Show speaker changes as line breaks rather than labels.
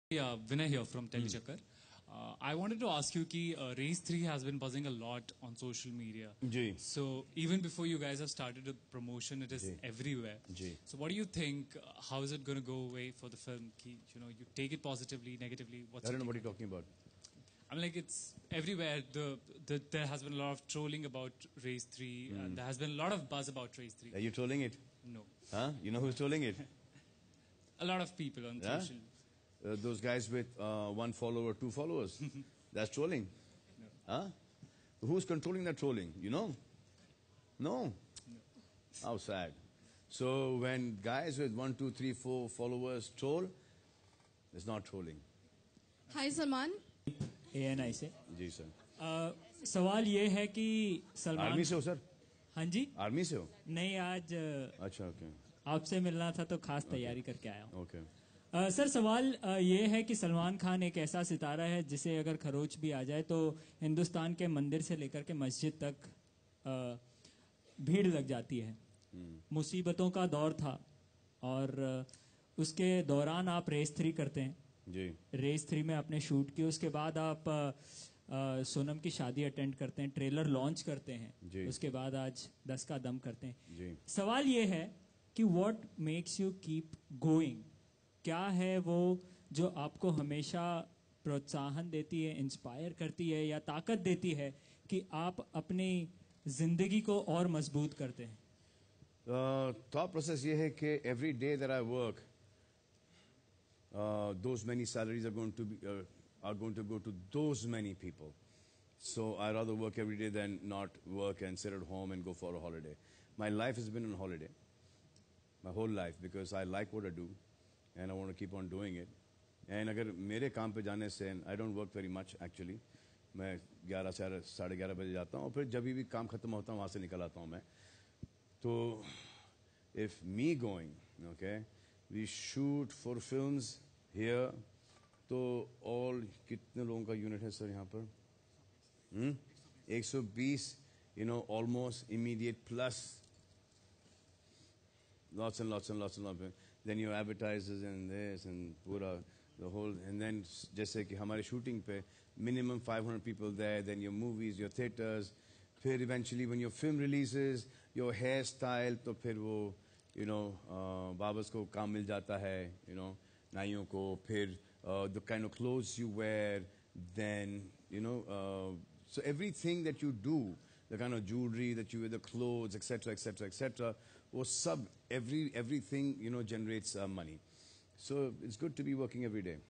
Yeah, Vinay here from Telechakkar. I wanted to ask you कि Race 3 has been buzzing a lot on social media.
Ji
So even before you guys have started the promotion, it is
ji
everywhere.
Ji
So what do you think? How is it going to go away for the film? Ki, you take it positively, negatively. What's
I don't
your
know what
take
you're
on
talking about.
it? I'm like it's everywhere. There has been a lot of trolling about Race 3. There has been a lot of buzz about Race 3.
Are you trolling it?
No,
Huh? You know who's trolling it?
a lot of people on
Yeah?
social.
Those guys with one follower, two followers. That's trolling.
No,
Huh? Who's controlling that trolling? You know? No.
no.
How sad. So when guys with 1, 2, 3, 4 followers troll, it's not trolling.
Hi Salman
ANI से
जी sir.
सवाल ये है कि Salman
army से हो sir?
हाँ जी
army से हो?
नहीं आज
अच्छा ओके
आपसे मिलना था तो खास तैयारी करके आया हूँ
ओके.
सर सवाल ये है कि सलमान खान एक ऐसा सितारा है जिसे अगर खरोच भी आ जाए तो हिंदुस्तान के मंदिर से लेकर के मस्जिद तक भीड़ लग जाती है मुसीबतों का दौर था और उसके दौरान आप रेस 3 करते हैं
जी
रेस 3 में आपने शूट किया उसके बाद आप सोनम की शादी अटेंड करते हैं ट्रेलर लॉन्च करते
जी।
हैं उसके बाद आज 10 का दम करते हैं
जी.
सवाल ये है कि what makes you keep going क्या है वो जो आपको हमेशा प्रोत्साहन देती है इंस्पायर करती है या ताकत देती है कि आप अपनी जिंदगी को और मजबूत करते हैं
थॉट प्रोसेस ये है कि every day that I work those many salaries are going to go to those many people. So I rather work every day than not work and sit at home and go for a holiday. My life has been on holiday, my whole life, because I like what I do and I want to keep on doing it. And अगर मेरे काम पे जाने से I don't work very much actually. मैं 11 से 11:30 बजे जाता हूँ और फिर जब भी काम खत्म होता हूँ वहाँ से निकल आता हूँ मैं. तो if me going, okay, we shoot for films here. तो all कितने लोगों का यूनिट है सर यहाँ पर? 120, almost immediate plus lots and lots and lots and lots. Then your advertisers and this and पूरा the whole, and then जैसे कि हमारे shooting पे minimum 500 people there, then your movies, your theaters, फिर eventually when your film releases, your hairstyle, तो फिर वो बाबर्स को काम मिल जाता है, नाइयों को, फिर the kind of clothes you wear, then so everything that you do, the kind of jewelry that you wear, the clothes, etc., etc., etc., वो सब everything generates money. So it's good to be working every day.